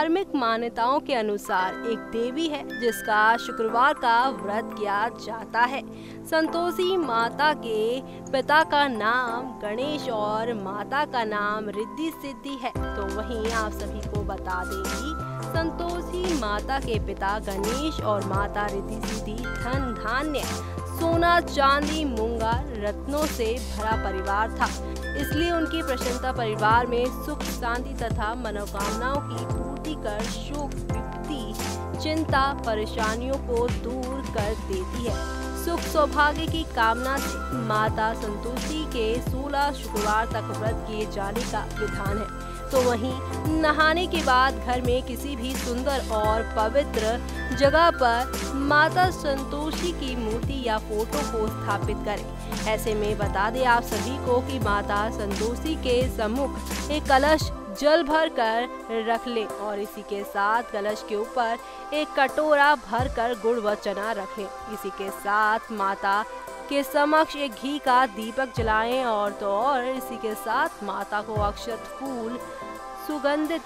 धार्मिक मान्यताओं के अनुसार एक देवी है जिसका शुक्रवार का व्रत किया जाता है। संतोषी माता के पिता का नाम गणेश और माता का नाम रिद्धि सिद्धि है। तो वहीं आप सभी को बता दें कि संतोषी माता के पिता गणेश और माता रिद्धि सिद्धि धन धान्य सोना चांदी मूंगा रत्नों से भरा परिवार था, इसलिए उनकी प्रसन्नता परिवार में सुख शांति तथा मनोकामनाओं की पूर्ति कर शोक विपत्ति चिंता परेशानियों को दूर कर देती है। सुख सौभाग्य की कामना से माता संतोषी के 16 शुक्रवार तक व्रत किए जाने का विधान है। तो वहीं नहाने के बाद घर में किसी भी सुंदर और पवित्र जगह पर माता संतोषी की मूर्ति या फोटो को स्थापित करें। ऐसे में बता दें आप सभी को कि माता संतोषी के सम्मुख एक कलश जल भर कर रख ले और इसी के साथ कलश के ऊपर एक कटोरा भर कर गुड़ व चना रख ले। इसी के साथ माता के समक्ष एक घी का दीपक जलाएं और तो और इसी के साथ माता को अक्षत फूल सुगंधित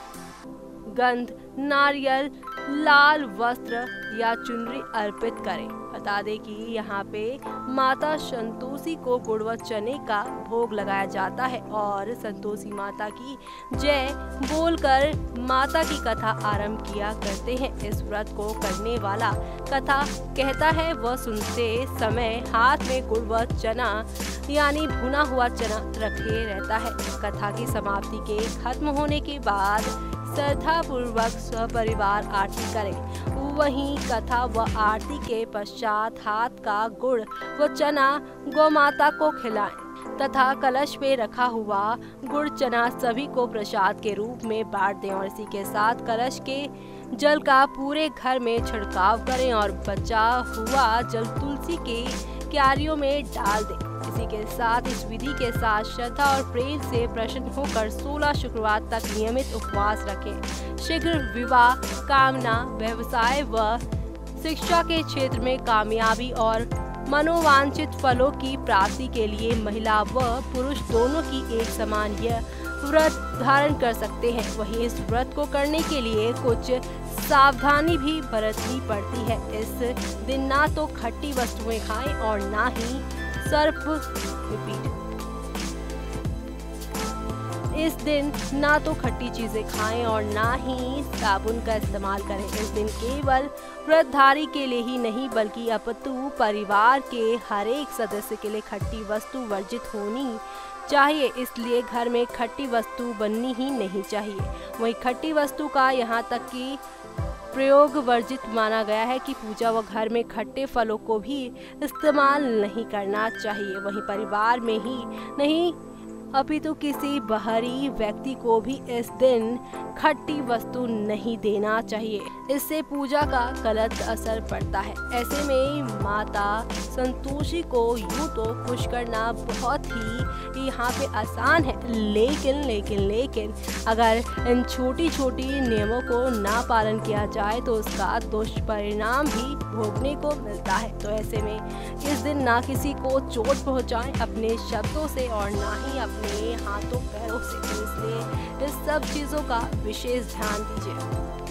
गंध नारियल लाल वस्त्र या चुनरी अर्पित करें। बता दें कि यहाँ पे माता संतोषी को गुड़ व चने का भोग लगाया जाता है और संतोषी माता की जय बोलकर माता की कथा आरंभ किया करते हैं। इस व्रत को करने वाला कथा कहता है वह सुनते समय हाथ में गुड़ व चना यानी भुना हुआ चना रखे रहता है। कथा की समाप्ति के खत्म होने के बाद श्रद्धा पूर्वक सपरिवार आरती करें। वहीं कथा व आरती के पश्चात हाथ का गुड़ व चना गौ माता को खिलाएं तथा कलश पे रखा हुआ गुड़ चना सभी को प्रसाद के रूप में बांट दें और इसी के साथ कलश के जल का पूरे घर में छिड़काव करें और बचा हुआ जल तुलसी के क्यारियों में डाल दें। इसी के साथ इस विधि के साथ श्रद्धा और प्रेम से प्रसन्न होकर 16 शुक्रवार तक नियमित उपवास रखें। शीघ्र विवाह कामना व्यवसाय व शिक्षा के क्षेत्र में कामयाबी और मनोवांछित फलों की प्राप्ति के लिए महिला व पुरुष दोनों की एक समान यह व्रत धारण कर सकते हैं। वहीं इस व्रत को करने के लिए कुछ सावधानी भी बरतनी पड़ती है। इस दिन ना तो खट्टी वस्तुएं खाएं और ना ही इस दिन ना तो खट्टी चीजें खाएं और ना ही साबुन का इस्तेमाल करें। इस दिन केवल व्रतधारी के लिए ही नहीं बल्कि अपितु परिवार के हर एक सदस्य के लिए खट्टी वस्तु वर्जित होनी चाहिए, इसलिए घर में खट्टी वस्तु बननी ही नहीं चाहिए। वहीं खट्टी वस्तु का यहाँ तक कि प्रयोग वर्जित माना गया है कि पूजा व घर में खट्टे फलों को भी इस्तेमाल नहीं करना चाहिए। वहीं परिवार में ही नहीं अपितु किसी बाहरी व्यक्ति को भी इस दिन खट्टी वस्तु नहीं देना चाहिए, इससे पूजा का गलत असर पड़ता है। ऐसे में माता संतोषी को यूं तो खुश करना बहुत ही यहाँ पे आसान है, लेकिन अगर इन छोटी छोटी नियमों को ना पालन किया जाए तो उसका दुष्परिणाम भी भोगने को मिलता है। तो ऐसे में इस दिन ना किसी को चोट पहुँचाएं अपने शब्दों से और ना ही अपने हाथों पैरों से, तो इसलिए इस सब चीज़ों का विशेष ध्यान दीजिए।